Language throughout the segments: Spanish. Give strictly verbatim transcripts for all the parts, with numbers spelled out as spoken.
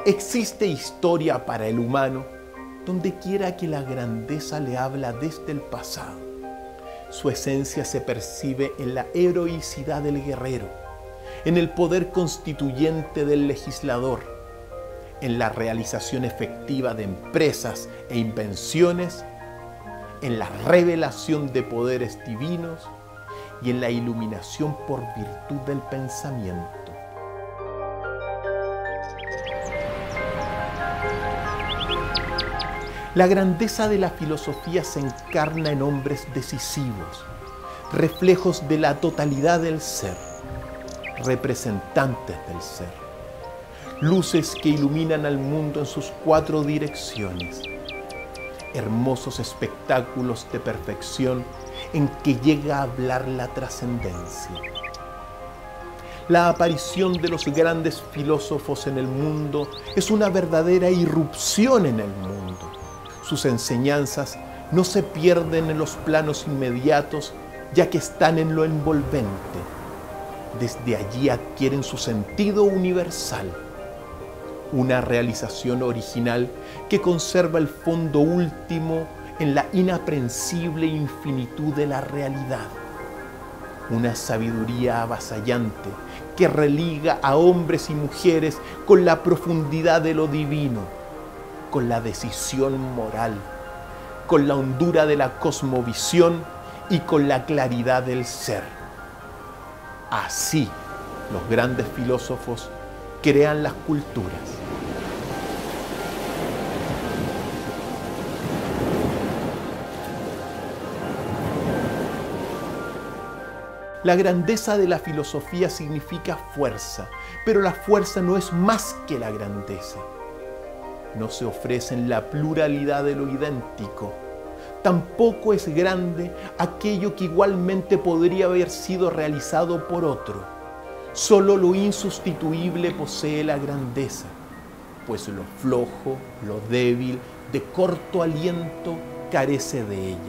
Existe historia para el humano donde quiera que la grandeza le habla desde el pasado. Su esencia se percibe en la heroicidad del guerrero, en el poder constituyente del legislador, en la realización efectiva de empresas e invenciones, en la revelación de poderes divinos y en la iluminación por virtud del pensamiento. La grandeza de la filosofía se encarna en hombres decisivos, reflejos de la totalidad del ser, representantes del ser, luces que iluminan al mundo en sus cuatro direcciones, hermosos espectáculos de perfección en que llega a hablar la trascendencia. La aparición de los grandes filósofos en el mundo es una verdadera irrupción en el mundo. Sus enseñanzas no se pierden en los planos inmediatos, ya que están en lo envolvente. Desde allí adquieren su sentido universal, una realización original que conserva el fondo último en la inaprensible infinitud de la realidad. Una sabiduría avasallante que religa a hombres y mujeres con la profundidad de lo divino, con la decisión moral, con la hondura de la cosmovisión y con la claridad del ser. Así, los grandes filósofos crean las culturas. La grandeza de la filosofía significa fuerza, pero la fuerza no es más que la grandeza. No se ofrece en la pluralidad de lo idéntico. Tampoco es grande aquello que igualmente podría haber sido realizado por otro. Solo lo insustituible posee la grandeza, pues lo flojo, lo débil, de corto aliento, carece de ella.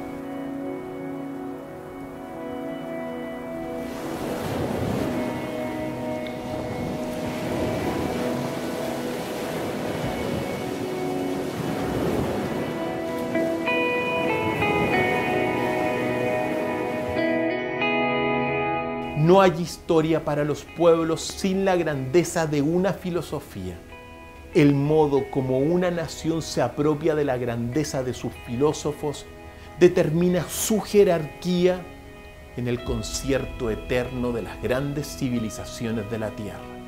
No hay historia para los pueblos sin la grandeza de una filosofía. El modo como una nación se apropia de la grandeza de sus filósofos determina su jerarquía en el concierto eterno de las grandes civilizaciones de la Tierra.